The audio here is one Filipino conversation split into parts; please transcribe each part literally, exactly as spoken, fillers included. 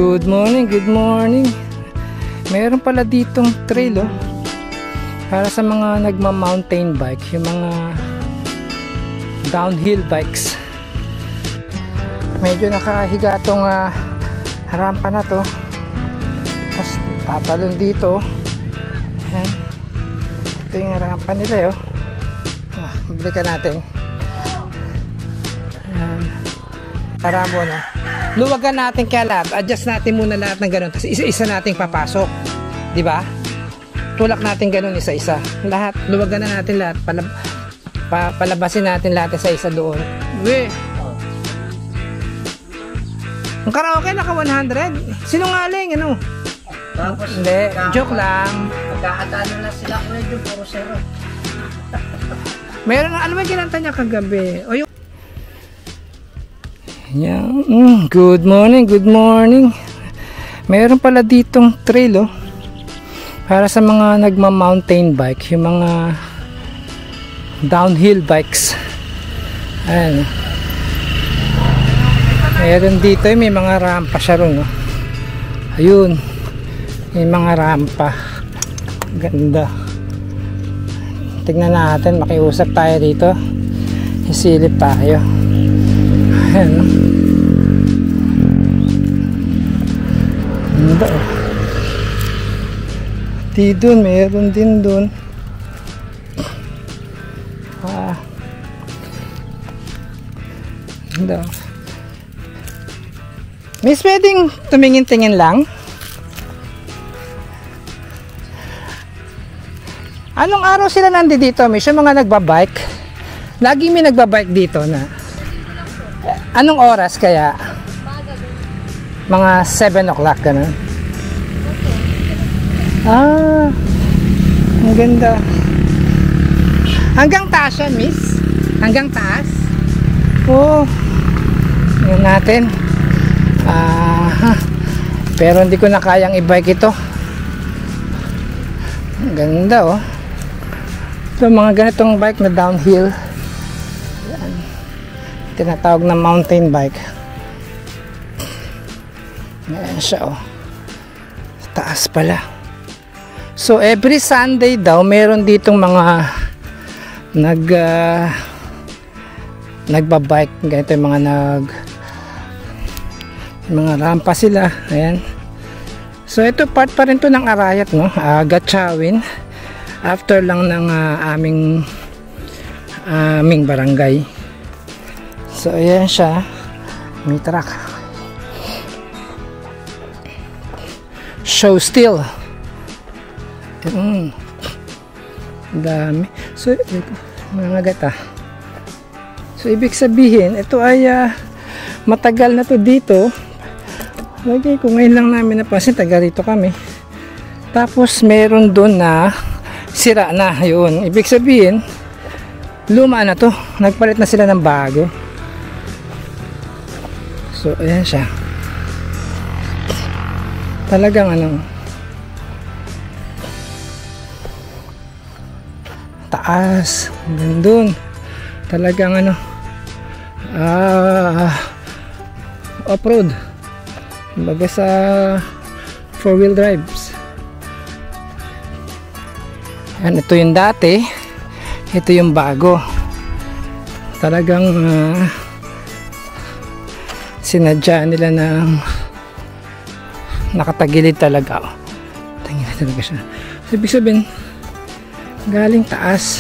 Good morning, good morning. Meron pala ditong trail oh, para sa mga nagma-mountain bike, yung mga downhill bikes. Medyo nakahiga tong uh, rampa na to. Tapos tatalon dito. Ayan. Ito yung rampa nila oh. Ah, balikan natin. Ayan. Para mo na. Luwagan natin kaya lahat. Adjust natin muna lahat ng ganun. Tapos isa-isa nating papasok. Diba? Tulak natin ganun isa-isa. Lahat. Luwagan na natin lahat. Palab pa palabasin natin lahat isa-isa doon. Uwe. Ang karaoke naka one hundred. Sinungaling. Ano? Tapos, hindi. Joke lang. Magkakatalo na sila. Medyo puro zero. Meron na. Ano ba kinanta niya kagabi? O yung yeah. Mm, good morning, good morning. Meron pala ditong trail oh, para sa mga nagma-mountain bike, yung mga downhill bikes. Ayan. Meron dito, may mga rampa siya ron oh. Ayun. May mga rampa. Ganda. Tignan natin, makiusap tayo dito. Isilip tayo. Ayan oh. Ganda oh. Di dun, meron din dun. Ah. Ganda oh. Miss, pwedeng tumingin-tingin lang? Anong araw sila nandito, Miss? Yung mga nagbabike? Lagi may nagbabike dito na. Anong oras kaya? Mga seven o'clock ganun. Ah, ang ganda. Hanggang taas yan, Miss? Hanggang taas? Oo. Yan natin. Ah, pero hindi ko na kayang i-bike ito. Ang ganda oh. Ito mga ganitong bike na downhill. Yan. Tinatawag na mountain bike. Ayan siya oh. Taas pala. So every Sunday daw meron ditong mga nag uh, nagbabike. Ganito yung mga nag mga rampa sila. Ayan. So ito part pa rin to ng Arayat no. uh, Gatchawin. After lang ng uh, aming uh, aming barangay. So ayan siya. May truck. Show still. Mm. Dami. So mga gata. So ibig sabihin ito ay uh, matagal na to dito. Lagi ko ngayon lang namin napansin, taga rito kami. Tapos meron doon na sira na, yun. Ibig sabihin luma na to, nagpalit na sila ng bago. So ayan siya. Talagang ano, taas doon. Talagang ano, ah, off-road. Baga sa four wheel drives. Yan, ito yung dati, ito yung bago. Talagang uh, sinadya nila ng nakatagilid talaga. Tagilid talaga siya. So, ibig sabihin galing taas.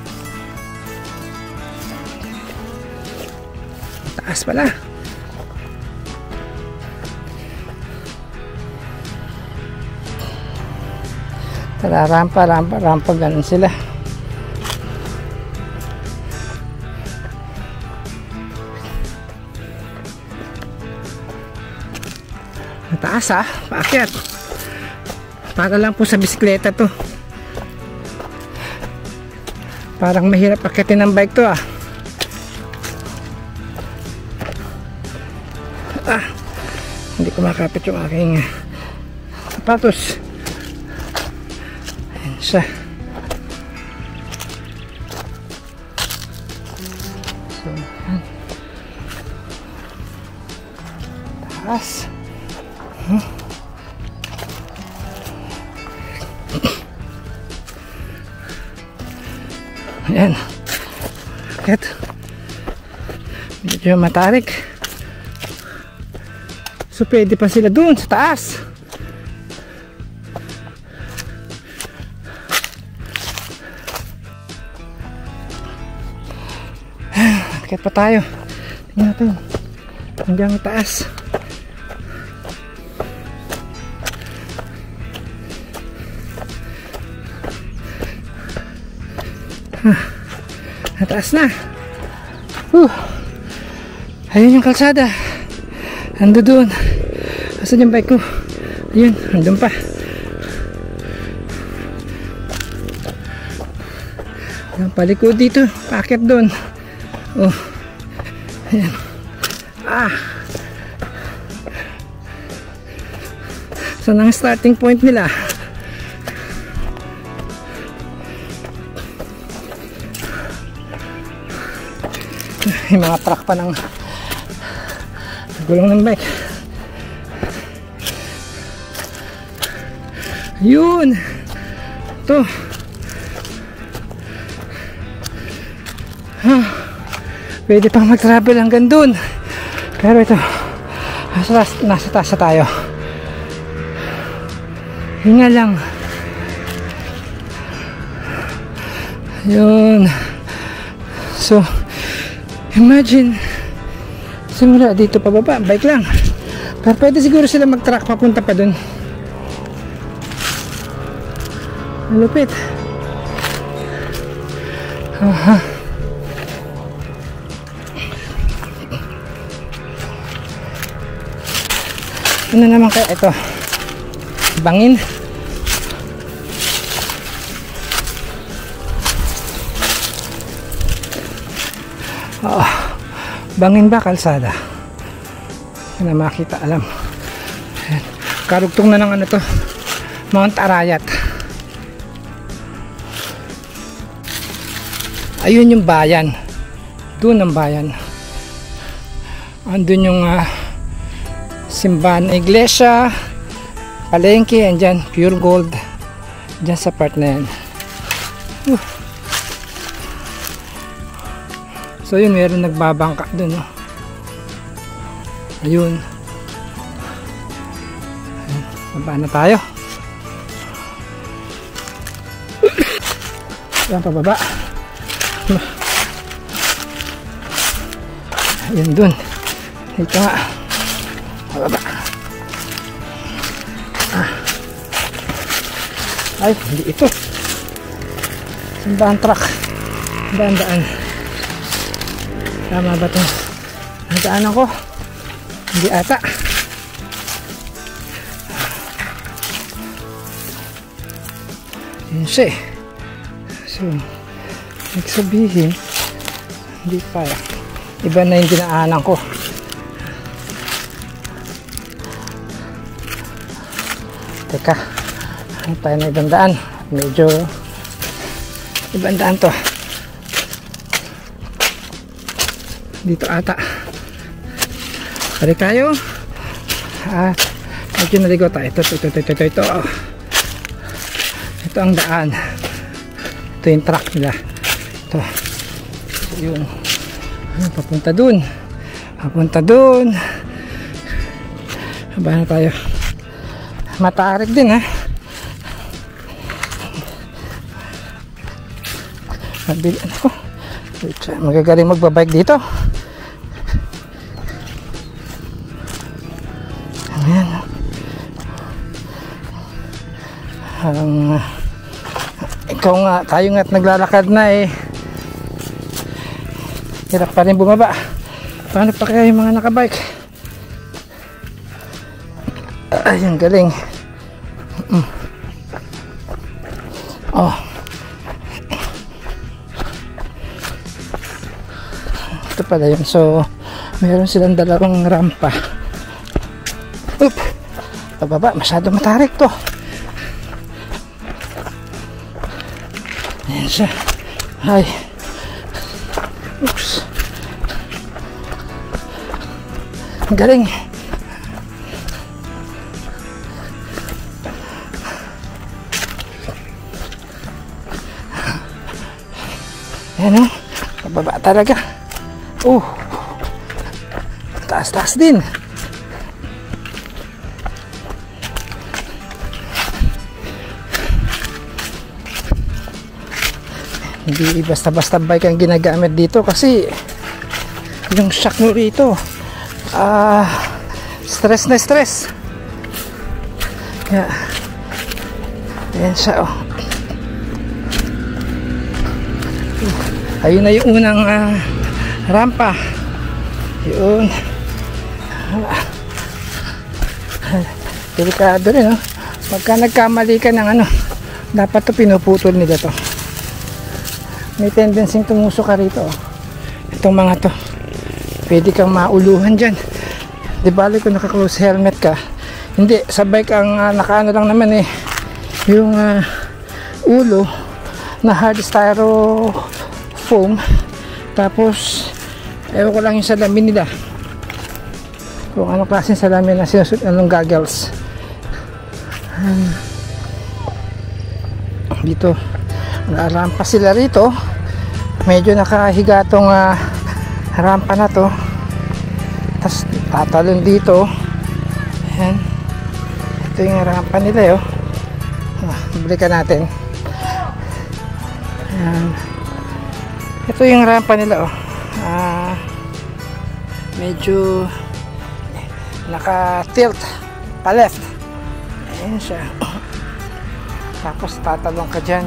Taas pala. Tara, rampa, rampa, rampa, ganun sila. Mataas ah, paakyat. Para lang po sa bisikleta to. Parang mahirap akyatin ng bike to ah. Ah, hindi ko makapit yung aking sapatos. Siya. So, taas. Hmm. Ayan. Bakit? Medyo matarik. So pwede pa sila dun sa taas. Bakit pa tayo? Tingnan natin. Hanggang taas. Ah, nataas na. Uh, ayun yung kalsada. Ando doon. Asan yung bike ko? Ayun, andun pa. Yung palikod dito. Paakit doon. Oh. Ayan. Ah. Saan ang starting point nila? Yung mga truck pa ng gulong ng bike. Yun. Ito. Ah. Pwede pang mag-travel hanggang dun. Pero ito, nasa, nasa taas tayo. Hinga lang. Yun. So, imagine, simula dito pababa, bike lang. Pero pwede siguro sila mag-truck papunta pa dun. Malupit. Aha. Ano naman kaya ito? Bangin. Oh, bangin ba kalsada? Hindi na makita, alam. Ayan. Karugtong na ng ano to, Mount Arayat. Ayun yung bayan. Doon ang bayan. Andun yung uh, simbahan na iglesia, palengke, andyan, pure gold. Dyan sa part na yan. Uh. So yun, meron nagbabangka dun. No? Ayun. Ayun. Baba na tayo. Yan, pababa. Ayun dun. Ito nga. Pababa. Ah. Ay, hindi ito. Simbahan truck. Daan-daan. Tama ba ito? Nadaan ako. Hindi ata. Yun siya eh. So, nagsabihin, hindi pa. Iba na yung dinaanan ko. Teka, ano tayo na ibang daan? Medyo ibang daan to. Dito ata. Balik tayo. At medyo naligo tayo. Ito, ito, ito, ito, ito, ito. Ito ang daan. Ito yung truck nila. Ito. So, yun. Papunta dun. Papunta dun. Haba na tayo. Matarik din ha. Mabilis ako. Magagaling magbabike dito. Ayan. Ang uh, ikaw nga, tayo nga't naglalakad na eh. Hirap pa rin bumaba. Paano pa kaya yung mga nakabike? Ay, ang galing. Mm. Oh. Ito pala yun. So, meron silang dalawang rampa. Oop. Pababa. Masyado matarik to. Ayan siya. Ay. Oops. Ang galing. Ayan o. Pababa talaga. Oh. Taas-taas din. Hindi basta-basta bike ang ginagamit dito kasi yung shock mo rito ah, stress na stress. Yeah. Ayan siya oh. Ayun na yung unang uh, rampa. Yun. Delikado rin oh. Pagka nagkamali ka ng ano, dapat to pinuputol nila to. May tendency tumusok ka rito oh. Itong mga to pwede kang mauluhan dyan. Di bali kung naka-close helmet ka, hindi, sa bike ang uh, nakaano lang naman eh yung uh, ulo na hard styrofoam, tapos ewan ko lang yung salamin nila kung anong klaseng salamin na sinusot, anong goggles. um, dito rampa sila rito, medyo nakahiga tong uh, rampa na to, tapos tatalon dito. Ayan, ito yung rampa nila oh. Ah, balikan natin. Ayan, ito yung rampa nila oh. Ah, medyo naka tilt pa left. Ayan siya. Tapos tatalon ka dyan,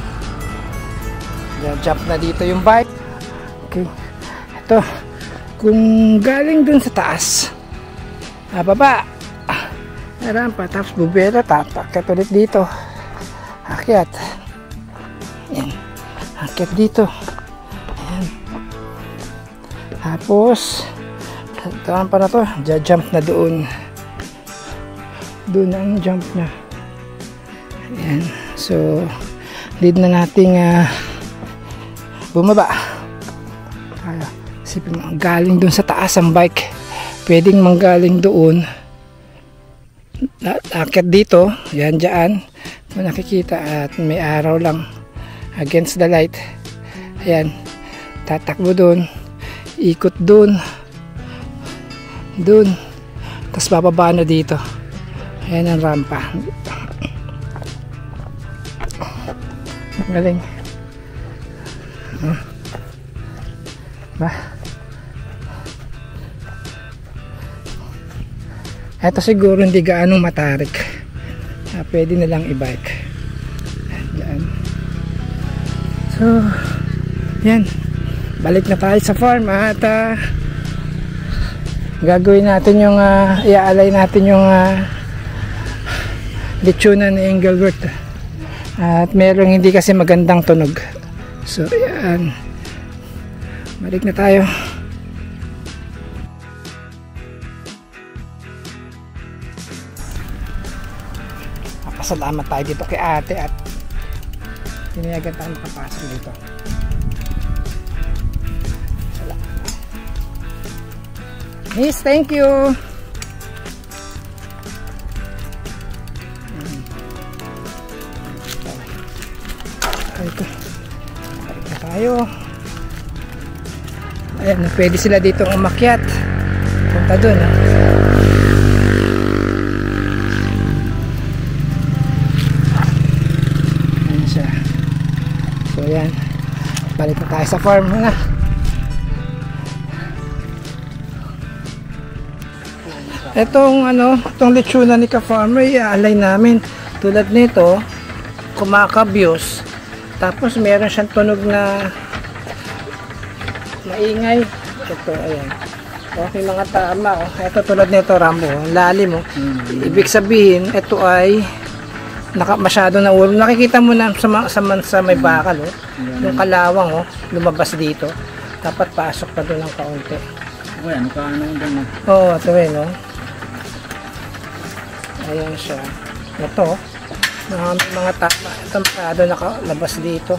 jump na dito yung bike. Okay, ito kung galing dun sa taas, ah, baba ah, rampa, tapos bubera, tatakit ulit dito, akyat. Ayan, akyat dito. Ayan, tapos ito rampa na to, jump na doon, doon ang jump na. Ayan, so need na nating uh, bumaba. Kaya isipin mo, galing doon sa taas ang bike, pwedeng manggaling doon, akit dito, yan dyan kung nakikita, at may araw lang against the light. Ayan, tatakbo doon, ikot doon, doon, tapos bababa na dito. Ayan ang rampa. Galing. Huh? Ba? Ito siguro hindi gaanong matarik. Ah, pwede na lang i-bike. Diyan. So, yan. Balik na tayo sa farm at uh, gagawin natin yung uh, i-alay natin yung uh, lechonan ni Engelbert. At merong hindi kasi magandang tunog. So, yan. Balik na tayo. Napasalamat tayo dito kay ate at tinayagan tayo makapasok dito. Salamat. Miss, thank you. Ito. Balik na tayo. Ayan, pwede sila dito umakyat. Punta doon. Ah. Ayan siya. So, ayan. Balik na tayo sa farm na. Itong ano, itong lechonan ni ka-farmer, i-alay namin. Tulad nito, kumakabyos. Tapos meron siyang tunog na maingay. Ito, ayan. Okay, mga tama. Oh. Ito tulad nito, Rambo. Lalim mo. Oh. Mm-hmm. Ibig sabihin, ito ay naka, masyado na ulo. Nakikita mo na sa, sa, sa may bakal. Oh. Mm-hmm. Yung kalawang, oh, lumabas dito. Dapat pasok pa doon ng kaunti. Okay, ano ka ano yung gano'n? Oo, ito eh, no? Ayan siya. Ito, uh, may mga tama. Ito masyado nakalabas dito.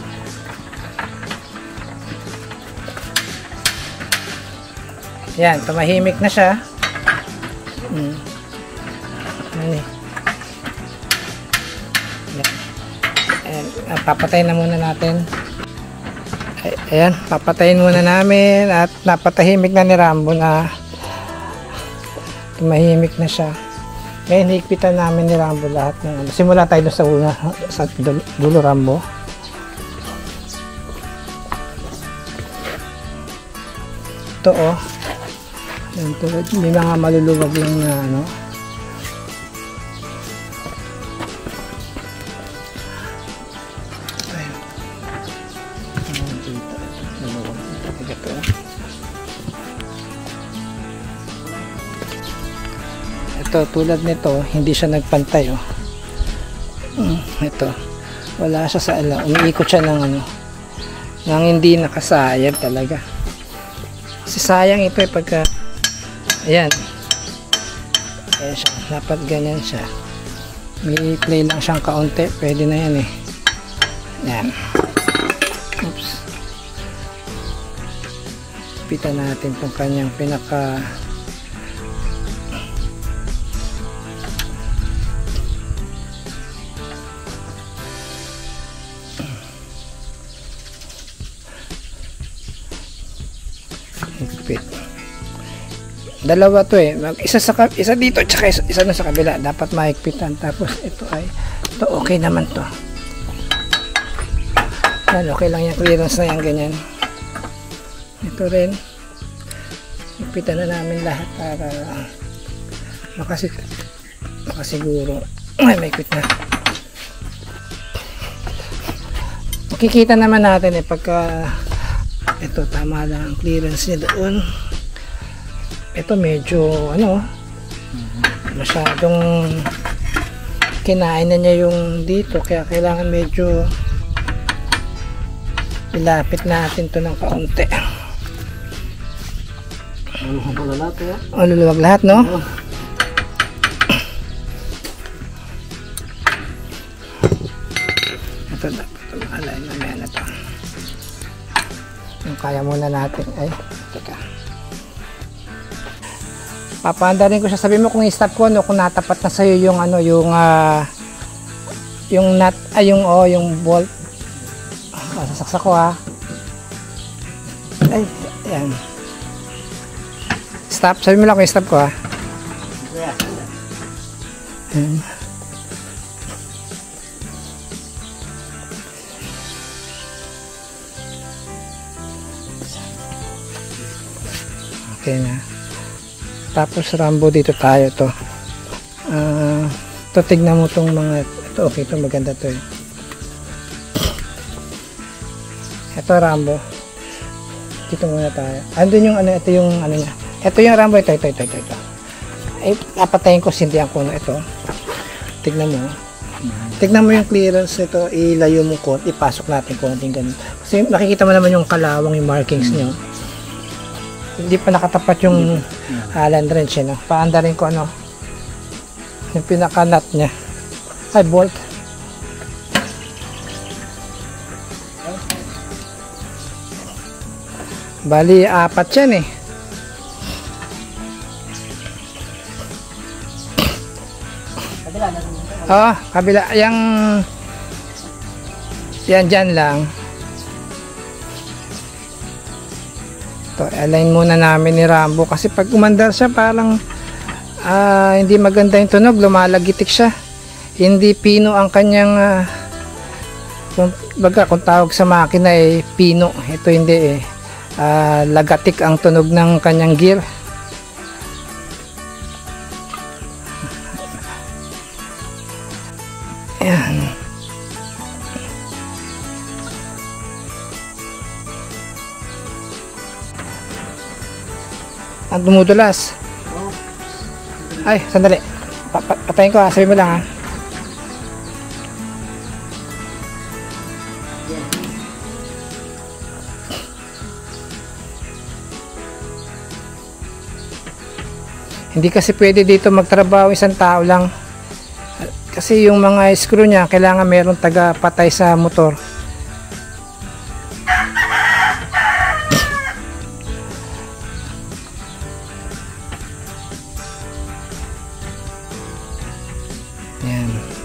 Yan, tumahimik na siya. Hmm. Yan. Yan. Ayan, papatay na muna natin. Ay, ayan, papatayin muna namin at napatahimik na ni Rambo na tumahimik na siya. Ngayon, higpitan namin ni Rambo lahat ng ano. Simula tayo doon sa una, sa dulo, Rambo. Ito oh. Yan, tulad, may mga maluluwag lang na ano. Ayan. Ayan, dito. Maluwag. Ito. Ito, tulad nito, hindi siya nagpantay oh. Ito. Wala siya sa ala. Umiikot siya ng ano. Nang hindi nakasayad talaga. Kasi sayang ito eh pagka ayan. Ayan siya. Dapat ganyan siya. May play lang siyang kaunti. Pwede na yan eh. Ayan. Oops. Pitan natin itong kanyang pinaka higpit. Dalawa to eh. Isa sa isa dito tsaka isa, isa na sa kabila. Dapat mahigpitan. Tapos ito ay ito okay naman to. Yan, okay lang yung clearance na yan ganyan. Ito rin. Higpitan na namin lahat para makasig makasiguro. Ay, may higpit na. Makikita naman natin eh pagka ito tama lang ang clearance niya doon. Ito medyo ano masyadong kinain na niya yung dito kaya kailangan medyo ilapit natin to ng kaunti. Luluwag lahat eh. Oh, luluwag lahat no? Oh. Ito dapat tumalay mamaya na to. Yung kaya muna natin ay teka. Papaandarin ko siya. Sabi mo kung i-stop ko ano, kung natapat na sa'yo yung ano, yung uh, yung nut, ay yung oh, yung bolt. Oh, sasaksak ko ha. Ay, ayan. Stop. Sabi mo lang kung i-stop ko ha. Ayan. Okay na. Tapos Rambo dito tayo to. Ah, uh, to tignan mo tong mga ito okay to maganda to eh. Ito Rambo. Dito muna tayo. Andun yung ano ito yung ano niya. Ito yung Rambo ito ito ito ito. ito. Ay papatayin ko sindihan ko na ito. Tignan mo. Tignan mo yung clearance nito, ilayo mo ko, ipasok natin konting ganun. Kasi nakikita mo naman yung kalawang yung markings niyo. Hindi pa nakatapat yung Allen wrench eh, no? Paanda rin ko ano yung pinaka nut nya ay bolt bali apat yan eh. Oh, kabila yung yan dyan lang. Align muna namin ni Rambo kasi pag umandar siya parang uh, hindi maganda yung tunog, lumalagitik siya, hindi pino ang kanyang uh, kung, baga, kung tawag sa makina eh pino, ito hindi eh uh, lagatik ang tunog ng kanyang gear. Ayan. Ang dumudulas. Ay, sandali. Patayin ko ha. Sabi mo lang ha. Hindi kasi pwede dito magtrabaho isang tao lang. Kasi yung mga screw niya, kailangan mayroong taga patay sa motor.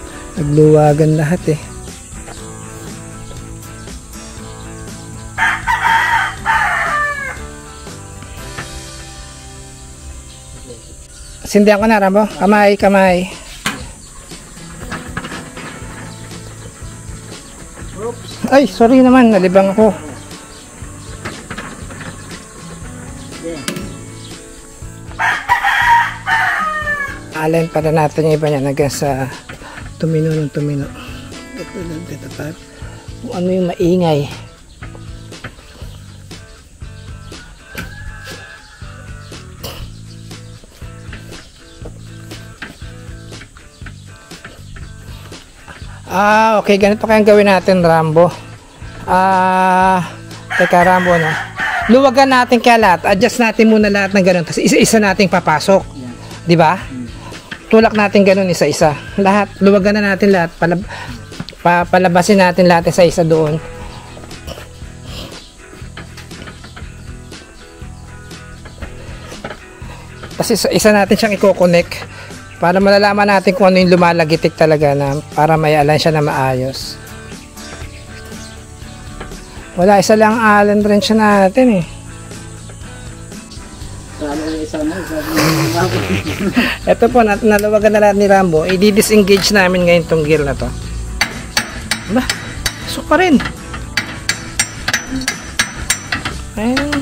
Nagluwagan lahat eh. Sindihan ko na, Rambo. Kamay, kamay. Ay, sorry naman. Nalibang ako. Alin para natin yung iba niya hanggang sa tumino ng tumino. Ito, ito, ito, ito. Kung ano yung maingay. Ah, okay, ganito kayang gawin natin, Rambo. Ah, teka, Rambo, no? Luwagan natin kaya lahat. Adjust natin muna lahat ng ganun. Tapos isa-isa nating papasok. Yeah. Di ba? Hmm. Tulak natin ganun isa-isa. Lahat, luwagan na natin lahat. Palab pa palabasin natin lahat isa-isa doon. Tapos isa, isa natin siyang i-connect. Para malalaman natin kung ano yung lumalagitik talaga na para may align siya na maayos. Wala, isa lang Allen wrench natin eh. Ito po, nat nalawagan na lahat ni Rambo. I-disengage namin ngayon tong gear na to. Ba, pasok pa rin. Ayun.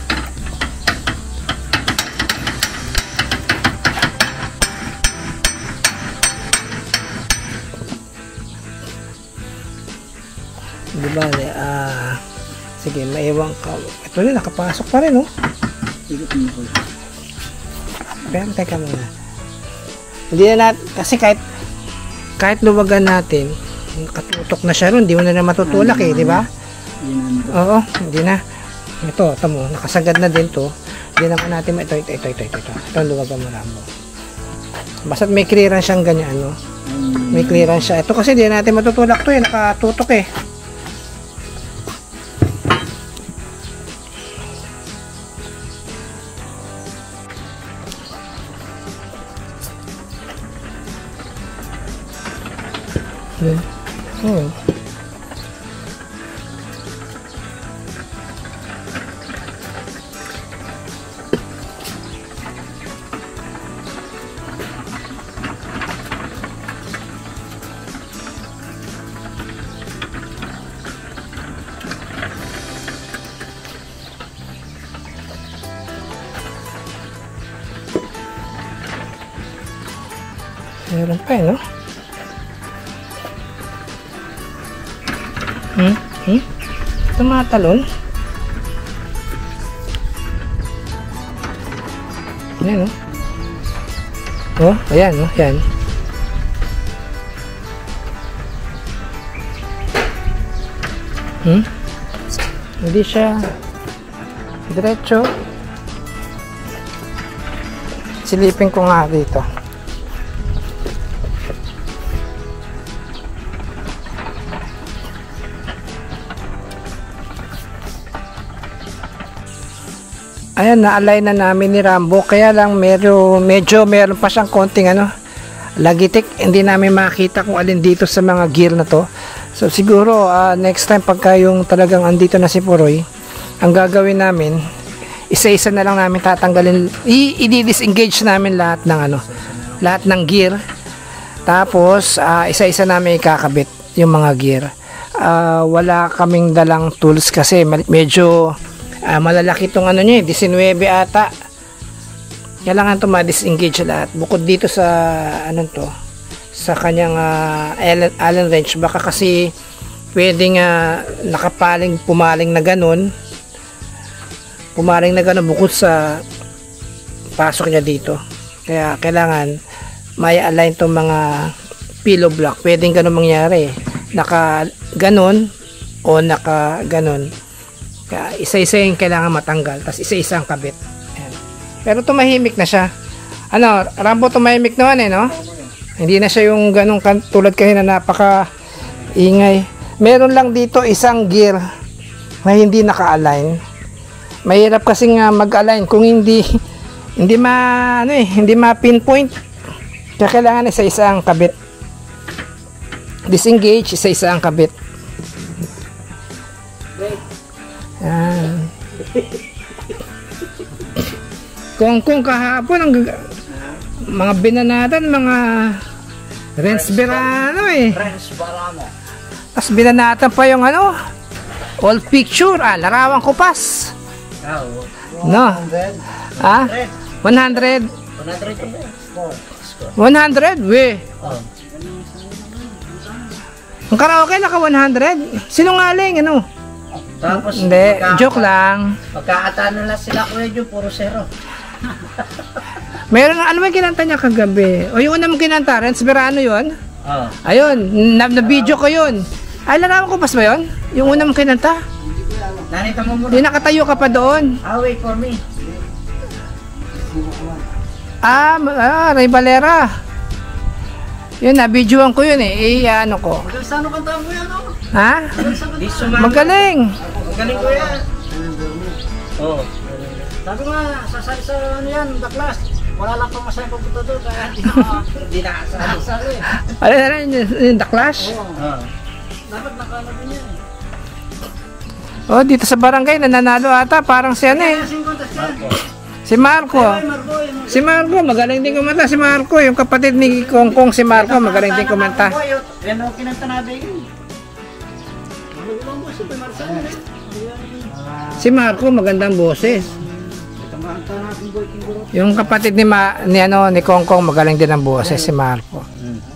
Diba, ah, sige, maiwan ka. Ito rin, nakapasok pa rin, oh. Pero, teka muna. Hindi na natin, kasi kahit, kahit luwagan natin, katutok na siya ron, hindi mo na na matutulak, eh, di ba? Oo, hindi na. Ito, ito mo, nakasagad na din to. Hindi naman natin, ito, ito, ito, ito, ito, ito. Ito ang luwagan mo, Rambo. Basta may clearance siyang ganyan, ano. May clearance siya. Ito kasi, hindi natin matutulak to, eh, nakatutok, eh. Hmm. Meron pa eh, no? Hmm? Hmm? Tumatalon? Ayan, no? Oh, ayan, no? Ayan. Hmm? Hindi siya diretso. Silipin ko nga dito. Ayan, na-align na namin ni Rambo. Kaya lang medyo, medyo meron pa siyang konting ano, lagitik. Hindi namin makita kung alin dito sa mga gear na to. So siguro uh, next time pagka yung talagang andito na si Puroy, ang gagawin namin, isa-isa na lang namin tatanggalin, i-disengage namin lahat ng ano, lahat ng gear. Tapos uh, isa-isa namin ikakabit yung mga gear. Uh, wala kaming dalang tools kasi medyo Uh, malalaki itong ano nyo eh, nineteen ata. Kailangan ito ma-disengage lahat. Bukod dito sa ano to, sa kanyang uh, Allen, Allen wrench, baka kasi pwedeng uh, nakapaling, pumaling na ganun. Pumaling na ganun bukod sa pasok niya dito. Kaya kailangan may align itong mga pillow block. Pwedeng ganun mangyari. Naka ganun o naka ganun. Kaya isa-isa yung kailangan matanggal, tapos isa-isa ang kabit. Ayan. Pero tumahimik na siya. Ano, Rambo, tumahimik naman eh, no? Hindi na siya yung ganong tulad kanina, napaka ingay. Meron lang dito isang gear na hindi naka-align. Mahirap kasi nga mag-align kung hindi hindi ma ano eh, hindi ma-pinpoint. Kaya kailangan isa-isa ang kabit. Disengage, isa-isa ang kabit. Yan. Kung kung kahapon ang mga binanatan, mga Renz Verano eh. Renz Verano. Tapos binanatan pa yung ano, all picture, ah, larawan ko pas. No. Ah? one hundred. one hundred, we. Ang karaoke naka one hundred. Sinungaling, ano? Tapos, hindi, joke lang. Pagkaatan na sila kuya yung puro zero. Meron, ano ba yung kinanta niya kagabi? O yung una mong kinanta, Renz Verano yun? Oh. Ayun, na, na video ko yun. Ay, larawan ko pas ba yun? Yung una mong kinanta? Nanita mo muna. Yung nakatayo ka pa doon. Ah, wait for me. Ah, ah Ray Valera. Yun, na-videoan ko yun eh. Eh, ano ko. Saan ang kanta mo yan, no? Ha? Magaling. Magaling. Magaling ko yan. Oo. Oh. Sabi ko nga, sasali sa ano yan, the class. Wala lang pang masaya pagpunta doon, kaya hindi na sasali. Ano na rin, yung The Clash? Oo. Dapat nakalap din yan eh. Oh, dito sa barangay, nananalo ata. Parang si ano eh. Si Marco. Si Marco, magaling din kumanta si Marco. Yung kapatid ni Kong Kong, si Marco, magaling din kumanta. Yan ang kinanta natin. Si Marco, magandang boses. Yung kapatid ni Ma, ni ano ni Kong Kong, magaling din ang boses si Marco.